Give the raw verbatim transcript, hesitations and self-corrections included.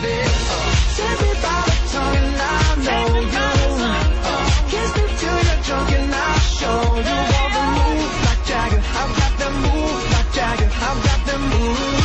it. Uh, take me by the tongue and I know you. Uh, kiss me till you're drunk and I'll show you all the moves like Jagger. I've got them moves like Jagger. I've got them moves.